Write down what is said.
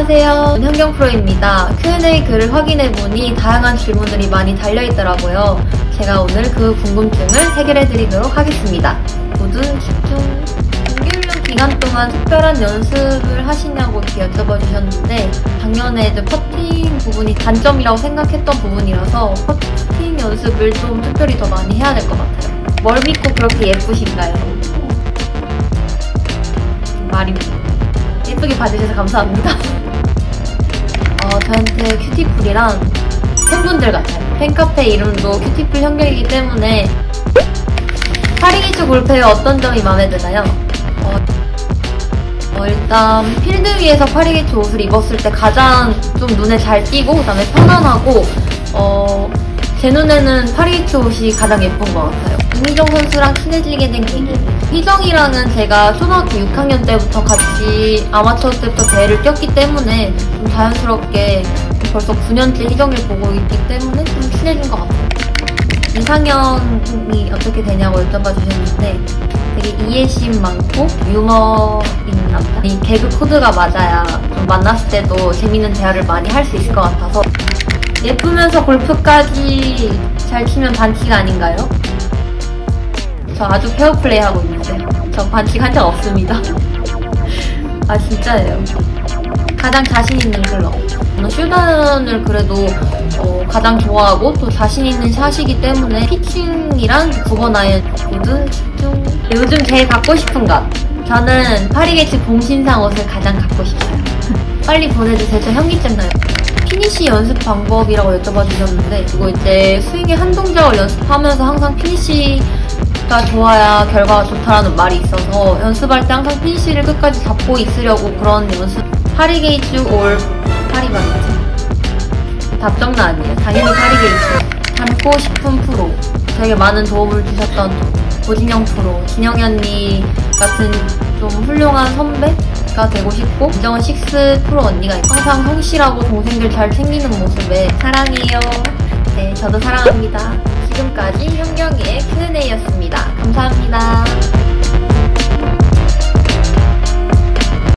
안녕하세요. 현경프로입니다. Q&A 글을 확인해보니 다양한 질문들이 많이 달려있더라고요. 제가 오늘 그 궁금증을 해결해드리도록 하겠습니다. 모든 집중. 동계훈련 기간 동안 특별한 연습을 하시냐고 이렇게 여쭤봐 주셨는데, 작년에 퍼팅 부분이 단점이라고 생각했던 부분이라서 퍼팅 연습을 좀 특별히 더 많이 해야 될 것 같아요. 뭘 믿고 그렇게 예쁘신가요? 말입니다. 예쁘게 봐주셔서 감사합니다. 저한테 큐티풀이랑 팬분들 같아요. 팬카페 이름도 큐티풀 현경이기 때문에. 파리기초 골프의 어떤 점이 마음에 드나요? 일단 필드 위에서 파리기초 옷을 입었을 때 가장 좀 눈에 잘 띄고, 그 다음에 편안하고, 제 눈에는 파리기초 옷이 가장 예쁜 것 같아요. 이미정 선수랑 친해지게 된 계기. 희정이랑은 제가 초등학교 6학년 때부터 같이 아마추어 때부터 대회를 뛰었기 때문에 좀 자연스럽게 벌써 9년째 희정이를 보고 있기 때문에 좀 친해진 것 같아요. 이상형이 어떻게 되냐고 여쭤봐 주셨는데, 되게 이해심 많고 유머인 남자. 이 개그 코드가 맞아야 좀 만났을 때도 재밌는 대화를 많이 할 수 있을 것 같아서. 예쁘면서 골프까지 잘 치면 반칙 아닌가요? 저 아주 페어플레이 하고 있는데 저 반칙 한 적 없습니다. 아 진짜예요. 가장 자신 있는 클럽. 저는 슈단을 그래도 가장 좋아하고 또 자신 있는 샷이기 때문에 피칭이랑 9번 아이언 모두 집중. 요즘 제일 갖고 싶은 것. 저는 파리게츠 공신상 옷을 가장 갖고 싶어요. 빨리 보내주세요. 저 현기증 나요. 피니쉬 연습 방법이라고 여쭤봐 주셨는데, 이거 이제 스윙의 한 동작을 연습하면서 항상 피니쉬가 좋아야 결과가 좋다라는 말이 있어서 연습할 때 항상 피니쉬를 끝까지 잡고 있으려고 그런 연습. 파리게이츠 올 파리바게트. 답정나 아니에요. 당연히 파리게이츠. 닮고 싶은 프로. 되게 많은 도움을 주셨던 고진영 프로, 진영이 언니 같은 좀 훌륭한 선배가 되고 싶고, 이정은 식스 프로 언니가 항상 성실하고 동생들 잘 챙기는 모습에 사랑해요. 네, 저도 사랑합니다. 지금까지 현경이의 Q&A였습니다. 감사합니다.